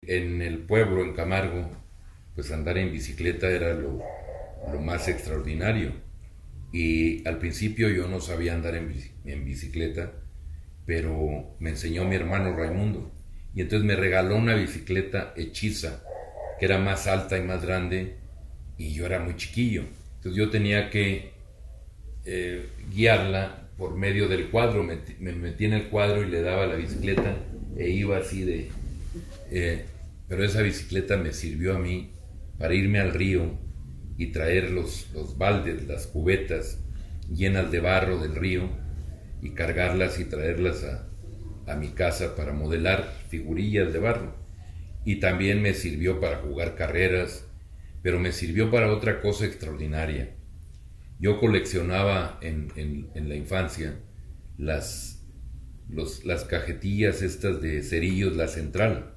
En el pueblo, en Camargo, pues andar en bicicleta era lo más extraordinario. Y al principio yo no sabía andar en bicicleta, pero me enseñó mi hermano Raimundo. Y entonces me regaló una bicicleta hechiza, que era más alta y más grande, y yo era muy chiquillo. Entonces yo tenía que guiarla por medio del cuadro. Me metí en el cuadro y le daba la bicicleta e iba así de... pero esa bicicleta me sirvió a mí para irme al río y traer los baldes, las cubetas llenas de barro del río y cargarlas y traerlas a mi casa para modelar figurillas de barro. Y también me sirvió para jugar carreras, pero me sirvió para otra cosa extraordinaria. Yo coleccionaba en la infancia las cajetillas estas de cerillos La Central,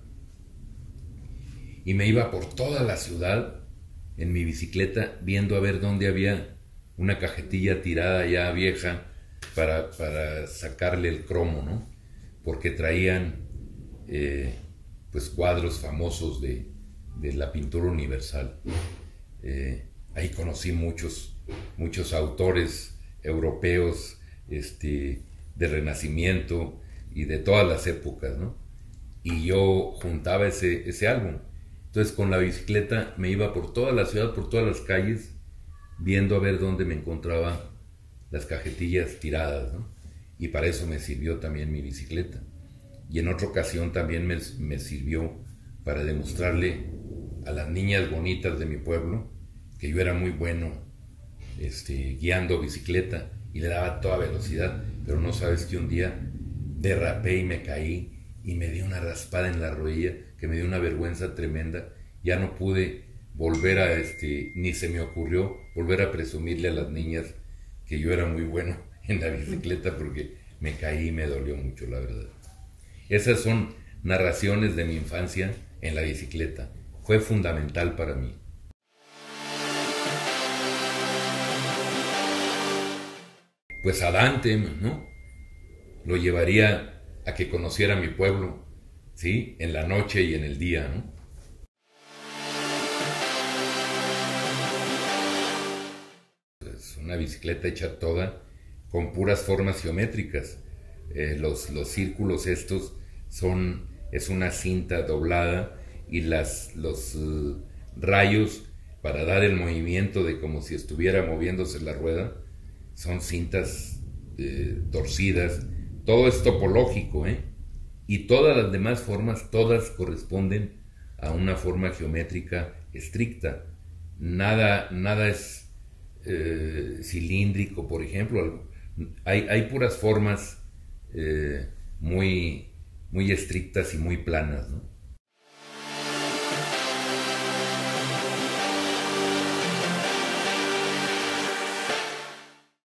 y me iba por toda la ciudad en mi bicicleta viendo a ver dónde había una cajetilla tirada ya vieja para sacarle el cromo, ¿no? Porque traían pues cuadros famosos de la pintura universal. Ahí conocí muchos autores europeos, de Renacimiento y de todas las épocas, ¿no? Y yo juntaba ese álbum. Entonces con la bicicleta me iba por toda la ciudad, por todas las calles, viendo a ver dónde me encontraba las cajetillas tiradas, ¿no? Y para eso me sirvió también mi bicicleta. Y en otra ocasión también me sirvió para demostrarle a las niñas bonitas de mi pueblo que yo era muy bueno guiando bicicleta y le daba toda velocidad. Pero no sabes que un día derrapé y me caí y me di una raspada en la rodilla que me dio una vergüenza tremenda. Ya no pude volver a, ni se me ocurrió volver a presumirle a las niñas que yo era muy bueno en la bicicleta, porque me caí y me dolió mucho, la verdad. Esas son narraciones de mi infancia en la bicicleta. Fue fundamental para mí. Pues a Dante, ¿no? Lo llevaría a que conociera mi pueblo, ¿sí? En la noche y en el día, ¿no? Es una bicicleta hecha toda con puras formas geométricas. Los círculos estos es una cinta doblada, y los rayos para dar el movimiento de como si estuviera moviéndose la rueda son cintas torcidas. Todo es topológico, ¿eh? Y todas las demás formas, todas corresponden a una forma geométrica estricta. Nada es cilíndrico, por ejemplo. Hay puras formas muy estrictas y muy planas, ¿no?